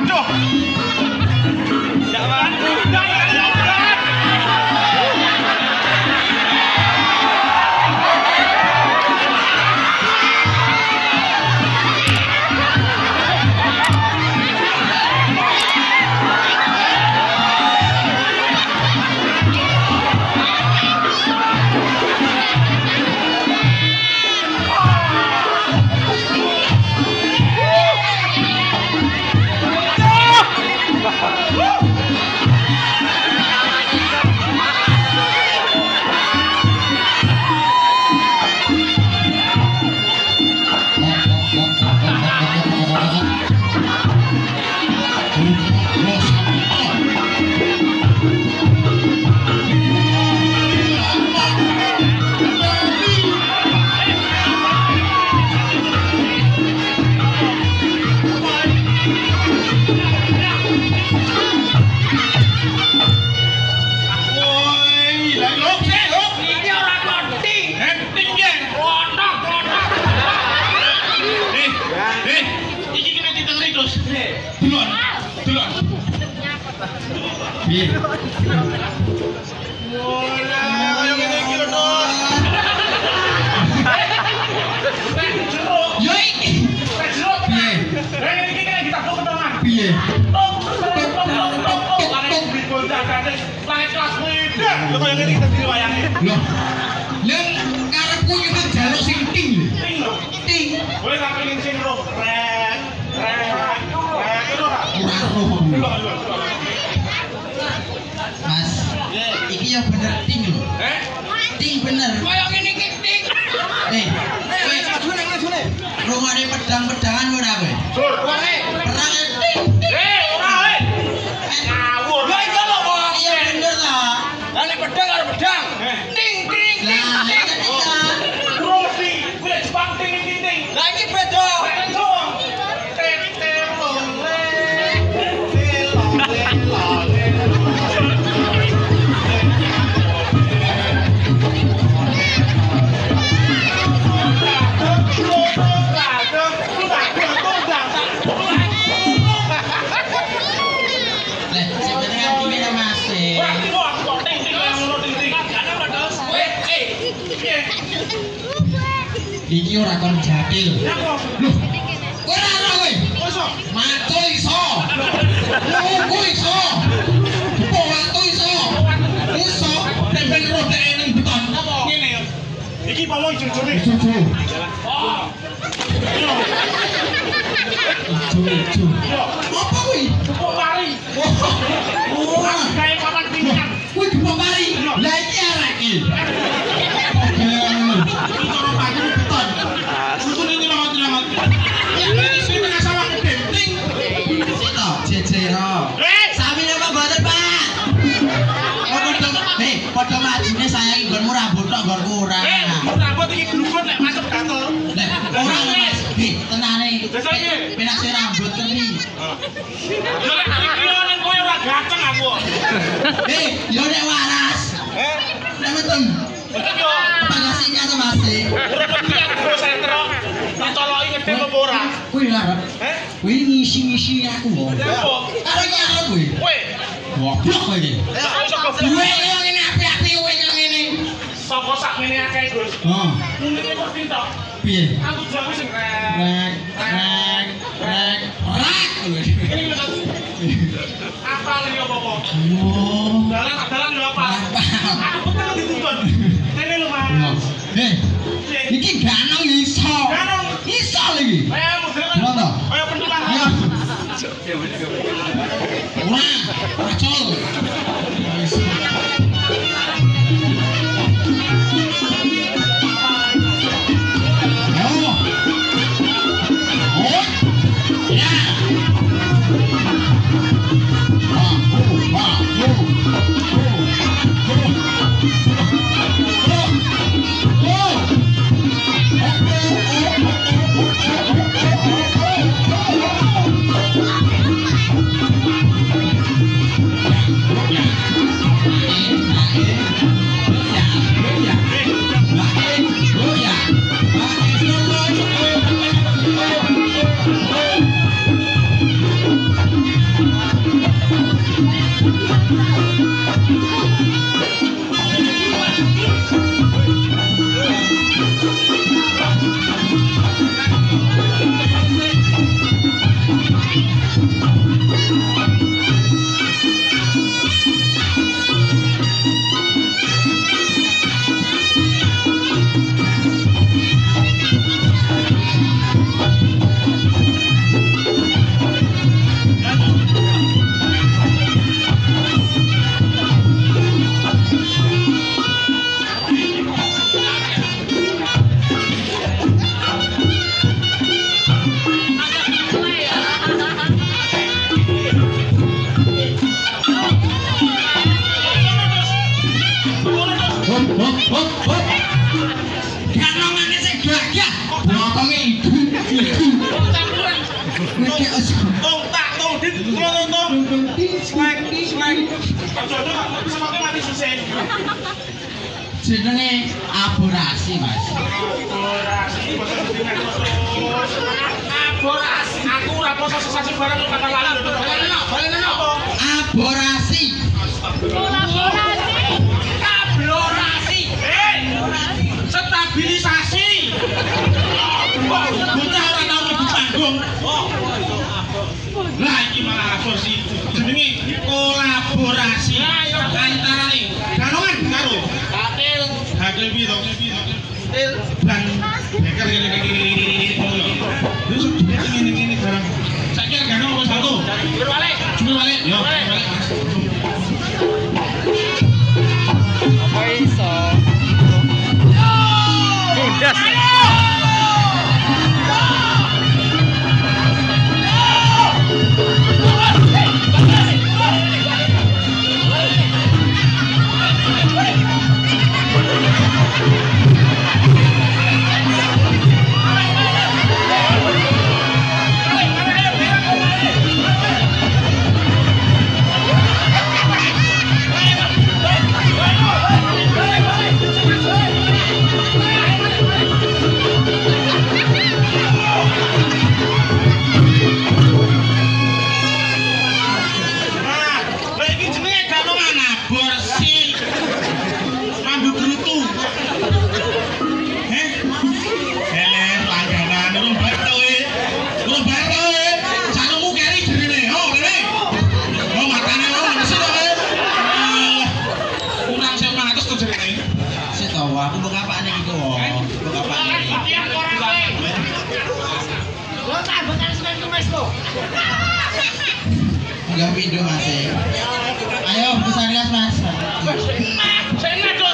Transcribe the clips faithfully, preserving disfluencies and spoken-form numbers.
Waduh. Jangan. Jangan. Iki ora kon jatil. Loh, ora ora kowe. Matu iso. Lugu iso. Kok matu iso? Iso. Tembel rodek ning beton. Ngene ya. Iki pamong jujur-jujur. Jujur. Oh. Jujur. Apa kuwi? Kok pari. Oh, kae papan pinggan. Kuwi kok pari. Lah iki arek iki. Padha majine sayang nggonmu rambut tok nggonku ora. Eh, rambut iki glukut nek masuk gatel. Nek ora Mas, nggih tenane. Desa iki penak sing rambut keri. Yo nek iki ning kowe ora ganteng aku. Eh, yo nek waras. Eh, nek metem. Betul yo. Pangasine to Mas. Ora penting aku sentro. Ditoloki ngedem apa ora? Kuwi lha. Eh? Kuwi ngisi-ngisi aku kok. Karo nyaro kuwi. Kowe. Goblok kowe iki. Duwe yo ngene api-api kowe ngene. Sapa sak ngene akeh, Gus? Heeh. Ngene kok pintok. Piye? Aku jago sing rek rek rek rek. Apa lagi apa-apa? Oh. Dalan dalan yo apa? Aku betul dituntun. Kene lho, Mas. Heh. Iki ganong iso. Ganong iso lagi. Ayo mudhun. Ayo pendulan. Ayo. Ora, racol. Yeah. Hop hop hop. Ganongane sing gagah. Bokonge ibu. Kowe tong tak tong dit tong tong. Slack slack. Aja-aja gak semate mati susah. Jenenge aborasi, Mas. Aborasi aborasi. Aku ora poso sesasi barang kata lali lho. Balen apa? Aborasi. Kolaborasi. Kablorasi. Eh. Stabilisasi. Bocah ora tau mlebu panggung. Lah iki malah aborasi. Jenenge kolaborasi antarane Ganongan karo Hatil. Hatil piye to? Hatil ban beker ngene-ngene. Terus ngene-ngene barang. Saiki Ganong wis satu. Jujur balik. Jujur balik. Yo, balik. Apa iso? Kudas. Aku mau ngapaan iki kok? Mau ngapaan iki? Lo tak bakal semen kemes lo. Enggak video Mas. Ayo bisa lihat Mas. Saya dos.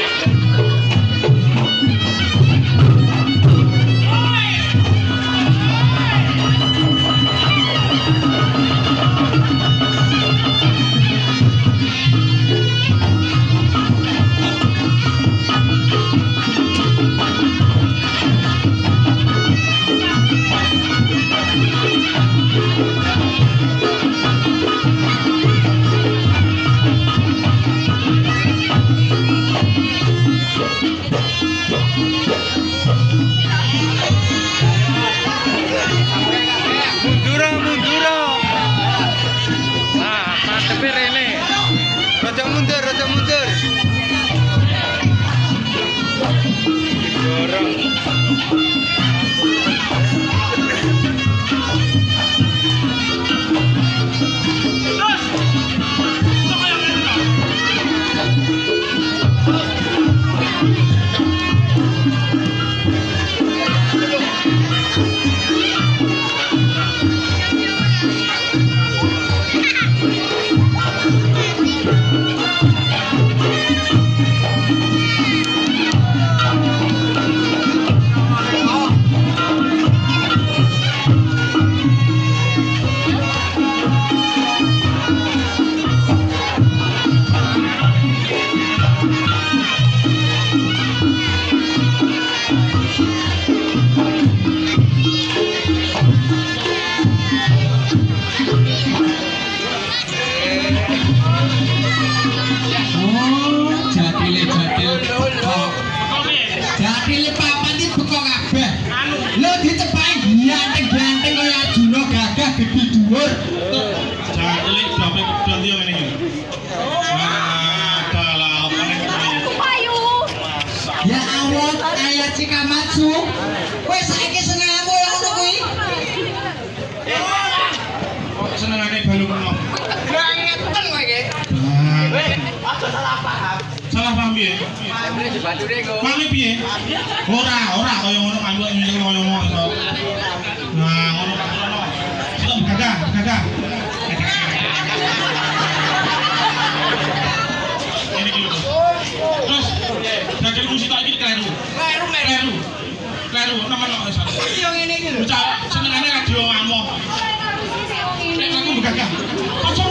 Cikamatsu, kowe saiki senengmu ya ngono kuwi. Kok senengane balungno. Lah ngeten kowe iki. Aja salah paham. Salah paham piye? Ambil dibature kok. Mami piye? Ora, ora kaya ngono kanggo nyunyuk kaya ngono iso. Nah, ngono ngono. Sik gagah, gagah. Ini iki lho. Terus, dadi musik tak iki kleru. Kleru Kleru. Kleru nemen kok iso. Yo ngene iki lho. Bocah senengane radio ngamoh. Nek aku gagah. Ojo